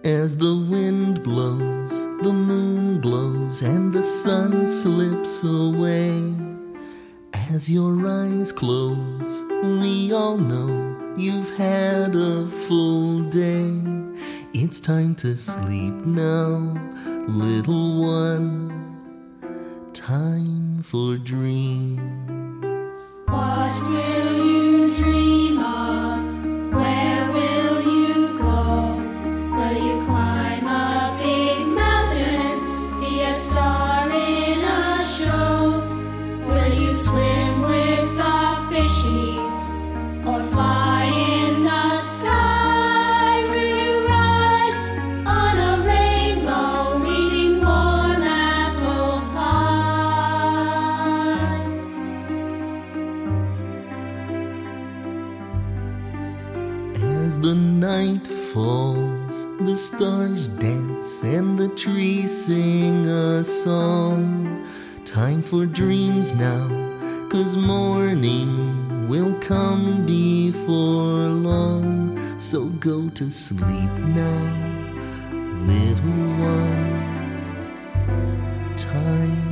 As the wind blows, the moon glows, and the sun slips away. As your eyes close, we all know you've had a full day. It's time to sleep now, little one. Time for dreams. What will you dream of? Where will you go? Will you climb a big mountain? Be a star in a show? Will you swim with the fishies? Or fly in the sky? Will you ride on a rainbow eating warm apple pie? As the night falls, the stars dance and the trees sing a song. Time for dreams now, 'cause morning will come before long. So go to sleep now, little one. Time